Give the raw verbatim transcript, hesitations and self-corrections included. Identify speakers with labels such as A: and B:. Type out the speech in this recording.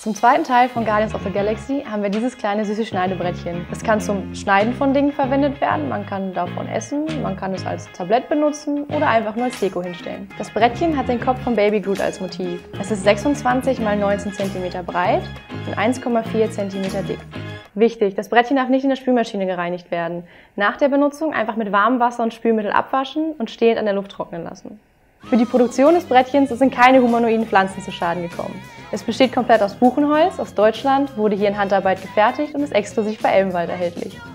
A: Zum zweiten Teil von Guardians of the Galaxy haben wir dieses kleine süße Schneidebrettchen. Es kann zum Schneiden von Dingen verwendet werden, man kann davon essen, man kann es als Tablett benutzen oder einfach nur als Deko hinstellen. Das Brettchen hat den Kopf von Baby Groot als Motiv. Es ist sechsundzwanzig mal neunzehn Zentimeter breit und eins Komma vier Zentimeter dick. Wichtig, das Brettchen darf nicht in der Spülmaschine gereinigt werden. Nach der Benutzung einfach mit warmem Wasser und Spülmittel abwaschen und stehend an der Luft trocknen lassen. Für die Produktion des Brettchens sind keine humanoiden Pflanzen zu Schaden gekommen. Es besteht komplett aus Buchenholz aus Deutschland, wurde hier in Handarbeit gefertigt und ist exklusiv bei Elbenwald erhältlich.